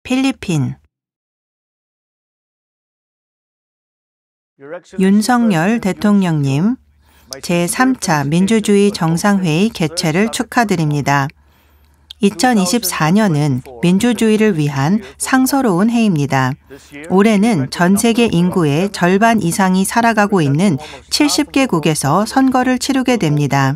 필리핀. 윤석열 대통령님, 제3차 민주주의 정상회의 개최를 축하드립니다. 2024년은 민주주의를 위한 상서로운 해입니다. 올해는 전 세계 인구의 절반 이상이 살아가고 있는 70개국에서 선거를 치르게 됩니다.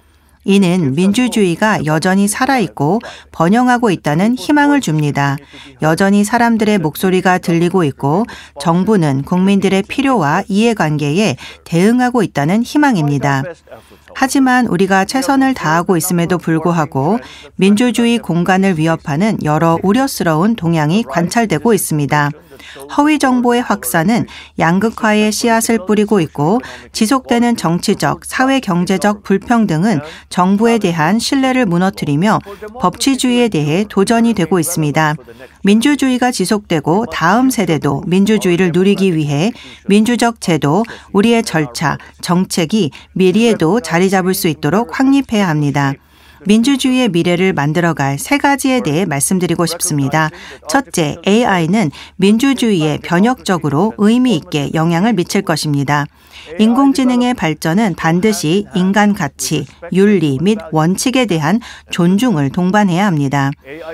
이는 민주주의가 여전히 살아있고 번영하고 있다는 희망을 줍니다. 여전히 사람들의 목소리가 들리고 있고 정부는 국민들의 필요와 이해관계에 대응하고 있다는 희망입니다. 하지만 우리가 최선을 다하고 있음에도 불구하고 민주주의 공간을 위협하는 여러 우려스러운 동향이 관찰되고 있습니다. 허위 정보의 확산은 양극화의 씨앗을 뿌리고 있고 지속되는 정치적, 사회 경제적 불평등은 정부에 대한 신뢰를 무너뜨리며 법치주의에 대해 도전이 되고 있습니다. 민주주의가 지속되고 다음 세대도 민주주의를 누리기 위해 민주적 제도, 우리의 절차, 정책이 미래에도 자리 잡을 수 있도록 확립해야 합니다. 민주주의의 미래를 만들어갈 세 가지에 대해 말씀드리고 싶습니다. 첫째, AI는 민주주의에 변혁적으로 의미 있게 영향을 미칠 것입니다. 인공지능의 발전은 반드시 인간 가치, 윤리 및 원칙에 대한 존중을 동반해야 합니다.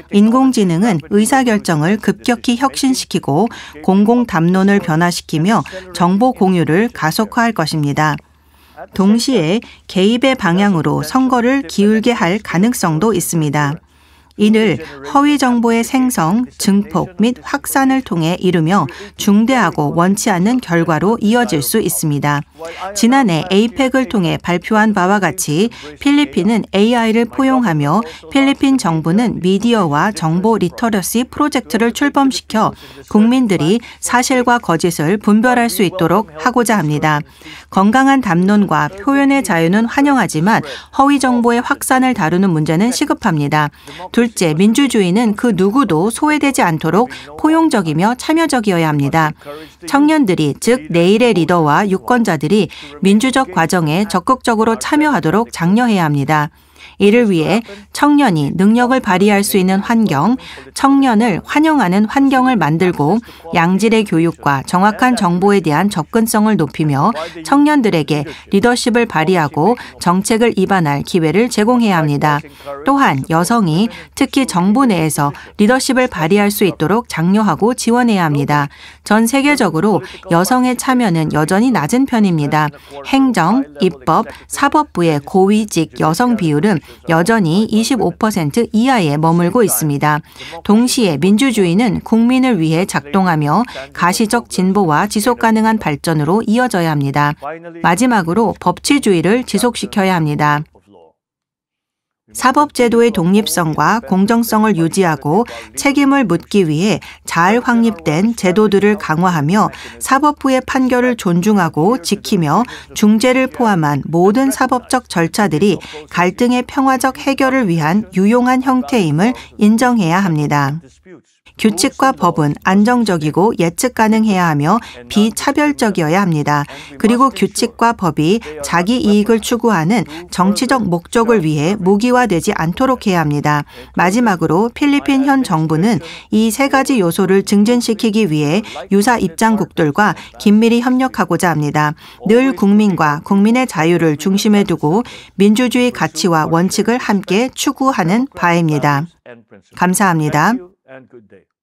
인공지능은 의사결정을 급격히 혁신시키고 공공담론을 변화시키며 정보 공유를 가속화할 것입니다. 동시에 개입의 방향으로 선거를 기울게 할 가능성도 있습니다. 이를 허위 정보의 생성, 증폭 및 확산을 통해 이루며 중대하고 원치 않는 결과로 이어질 수 있습니다. 지난해 APEC을 통해 발표한 바와 같이 필리핀은 AI를 포용하며 필리핀 정부는 미디어와 정보 리터러시 프로젝트를 출범시켜 국민들이 사실과 거짓을 분별할 수 있도록 하고자 합니다. 건강한 담론과 표현의 자유는 환영하지만 허위 정보의 확산을 다루는 문제는 시급합니다. 둘째, 민주주의는 그 누구도 소외되지 않도록 포용적이며 참여적이어야 합니다. 청년들이, 즉 내일의 리더와 유권자들이 민주적 과정에 적극적으로 참여하도록 장려해야 합니다. 이를 위해 청년이 능력을 발휘할 수 있는 환경, 청년을 환영하는 환경을 만들고 양질의 교육과 정확한 정보에 대한 접근성을 높이며 청년들에게 리더십을 발휘하고 정책을 입안할 기회를 제공해야 합니다. 또한 여성이 특히 정부 내에서 리더십을 발휘할 수 있도록 장려하고 지원해야 합니다. 전 세계적으로 여성의 참여는 여전히 낮은 편입니다. 행정, 입법, 사법부의 고위직 여성 비율은 여전히 25% 이하에 머물고 있습니다. 동시에 민주주의는 국민을 위해 작동하며 가시적 진보와 지속 가능한 발전으로 이어져야 합니다. 마지막으로 법치주의를 지속시켜야 합니다. 사법제도의 독립성과 공정성을 유지하고 책임을 묻기 위해 잘 확립된 제도들을 강화하며 사법부의 판결을 존중하고 지키며 중재를 포함한 모든 사법적 절차들이 갈등의 평화적 해결을 위한 유용한 형태임을 인정해야 합니다. 규칙과 법은 안정적이고 예측 가능해야 하며 비차별적이어야 합니다. 그리고 규칙과 법이 자기 이익을 추구하는 정치적 목적을 위해 무기화되지 않도록 해야 합니다. 마지막으로 필리핀 현 정부는 이 세 가지 요소를 증진시키기 위해 유사 입장국들과 긴밀히 협력하고자 합니다. 늘 국민과 국민의 자유를 중심에 두고 민주주의 가치와 원칙을 함께 추구하는 바입니다. 감사합니다. And good day.